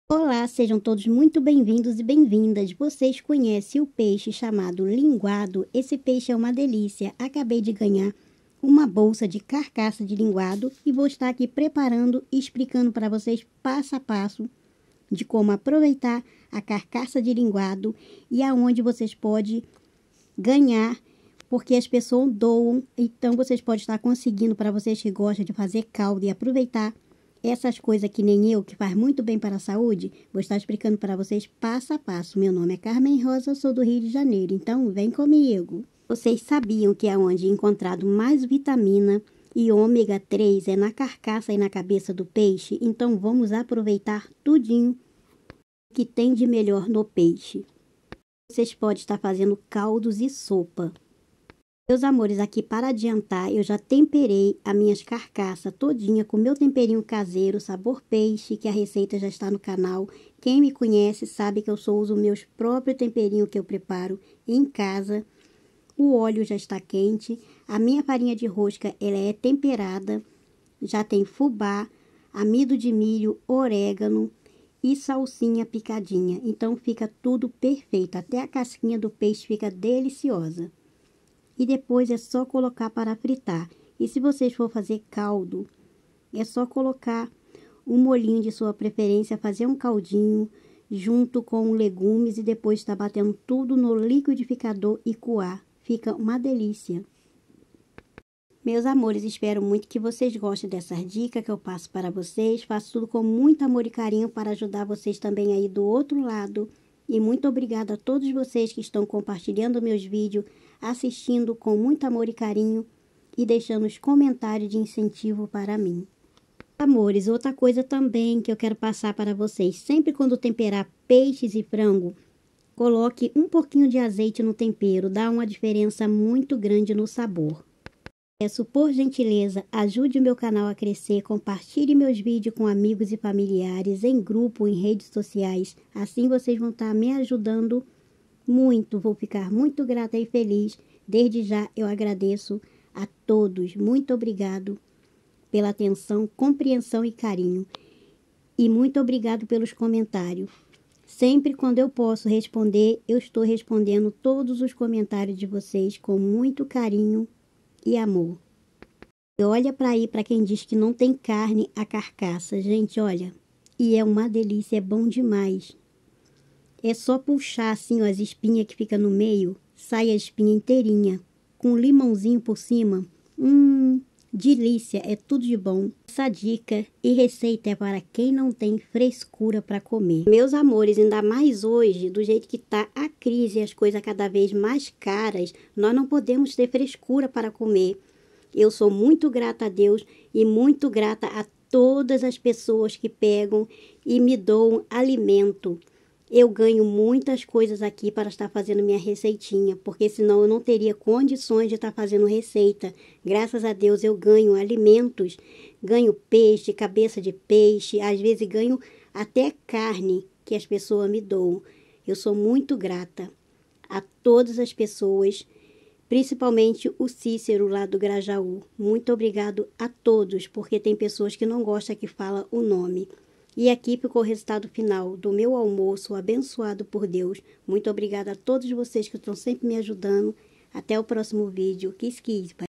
Olá, sejam todos muito bem-vindos e bem-vindas. Vocês conhecem o peixe chamado linguado? Esse peixe é uma delícia. Acabei de ganhar uma bolsa de carcaça de linguado e vou estar aqui preparando e explicando para vocês passo a passo de como aproveitar a carcaça de linguado e aonde vocês podem ganhar, porque as pessoas doam. Então vocês podem estar conseguindo, para vocês que gostam de fazer caldo e aproveitar essas coisas que nem eu, que faz muito bem para a saúde, vou estar explicando para vocês passo a passo. Meu nome é Carmen Rosa, eu sou do Rio de Janeiro, então vem comigo. Vocês sabiam que é onde é encontrado mais vitamina e ômega 3 é na carcaça e na cabeça do peixe? Então vamos aproveitar tudinho que tem de melhor no peixe. Vocês podem estar fazendo caldos e sopa. Meus amores, aqui para adiantar, eu já temperei as minhas carcaças todinha com meu temperinho caseiro, sabor peixe, que a receita já está no canal. Quem me conhece sabe que eu só uso meus próprios temperinhos que eu preparo em casa. O óleo já está quente. A minha farinha de rosca, ela é temperada. Já tem fubá, amido de milho, orégano e salsinha picadinha. Então fica tudo perfeito. Até a casquinha do peixe fica deliciosa. E depois é só colocar para fritar. E se vocês for fazer caldo, é só colocar um molhinho de sua preferência, fazer um caldinho junto com legumes e depois estar batendo tudo no liquidificador e coar. Fica uma delícia. Meus amores, espero muito que vocês gostem dessas dicas que eu passo para vocês. Faço tudo com muito amor e carinho para ajudar vocês também aí do outro lado. E muito obrigada a todos vocês que estão compartilhando meus vídeos, assistindo com muito amor e carinho e deixando os comentários de incentivo para mim. Amores, outra coisa também que eu quero passar para vocês. Sempre quando temperar peixes e frango, coloque um pouquinho de azeite no tempero. Dá uma diferença muito grande no sabor. Peço, por gentileza, ajude o meu canal a crescer, compartilhe meus vídeos com amigos e familiares, em grupo, em redes sociais. Assim vocês vão estar me ajudando muito. Vou ficar muito grata e feliz. Desde já eu agradeço a todos. Muito obrigado pela atenção, compreensão e carinho. E muito obrigado pelos comentários. Sempre quando eu posso responder, eu estou respondendo todos os comentários de vocês com muito carinho e amor. E olha para aí, para quem diz que não tem carne, a carcaça. Gente, olha, e é uma delícia, é bom demais. É só puxar assim, ó, as espinhas que fica no meio, sai a espinha inteirinha, com um limãozinho por cima. Delícia, é tudo de bom. Essa dica e receita é para quem não tem frescura para comer. Meus amores, ainda mais hoje, do jeito que tá a crise, as coisas cada vez mais caras, nós não podemos ter frescura para comer. Eu sou muito grata a Deus e muito grata a todas as pessoas que pegam e me doam alimento. Eu ganho muitas coisas aqui para estar fazendo minha receitinha, porque senão eu não teria condições de estar fazendo receita. Graças a Deus eu ganho alimentos, ganho peixe, cabeça de peixe, às vezes ganho até carne que as pessoas me doam. Eu sou muito grata a todas as pessoas, principalmente o Cícero lá do Grajaú. Muito obrigado a todos, porque tem pessoas que não gostam que fala o nome. E aqui ficou o resultado final do meu almoço, abençoado por Deus. Muito obrigada a todos vocês que estão sempre me ajudando. Até o próximo vídeo. Kiss, kiss.